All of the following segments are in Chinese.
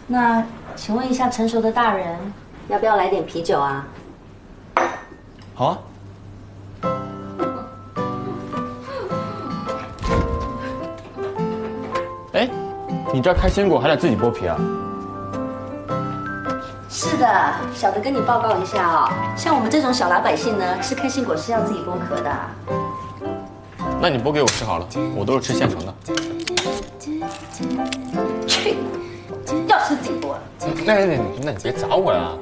那请问一下，成熟的大人，要不要来点啤酒啊？ 好啊。哎，你这开心果还得自己剥皮啊？ 是的，小的跟你报告一下哦，像我们这种小老百姓呢，吃开心果是要自己剥壳的。 那你剥给我吃好了，我都是吃现成的。 去，要吃自己剥。 那你别砸我呀！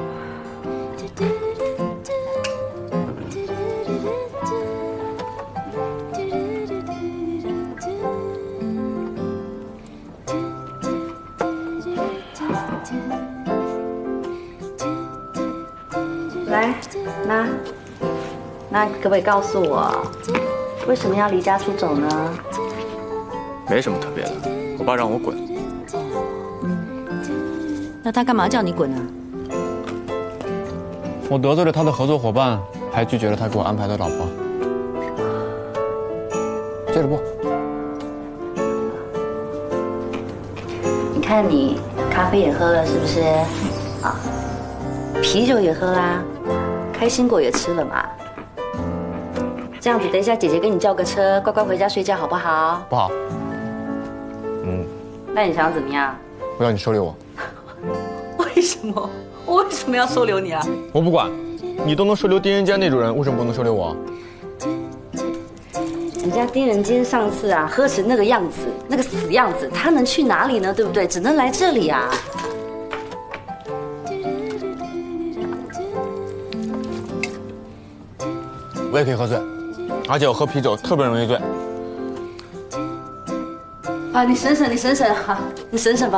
来，那可不可以告诉我，为什么要离家出走呢？ 没什么特别的，我爸让我滚。 那他干嘛叫你滚呢？ 我得罪了他的合作伙伴，还拒绝了他给我安排的老婆。接着剥。 你看你咖啡也喝了是不是？啊，啤酒也喝啦，开心果也吃了嘛。这样子，等一下姐姐给你叫个车，乖乖回家睡觉好不好？ 不好。 那你想怎么样？ 我要你收留我。 为什么？我为什么要收留你啊？ 我不管，你都能收留丁仁坚那种人，为什么不能收留我？ 人家丁仁坚上次啊，喝成那个样子，那个死样子，他能去哪里呢？对不对？只能来这里啊。 我也可以喝醉，而且我喝啤酒特别容易醉。 啊，你省省哈，你省省吧。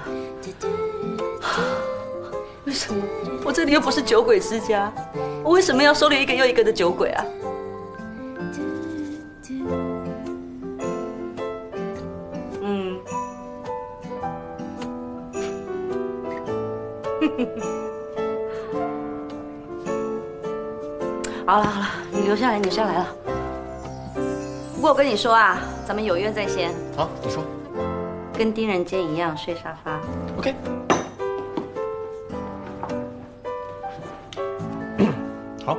为什么？我这里又不是酒鬼之家，我为什么要收留一个又一个的酒鬼啊？好了，你留下来了。不过我跟你说啊，咱们有约在先。 好，你说。 跟丁仁坚一样睡沙发。 OK。好。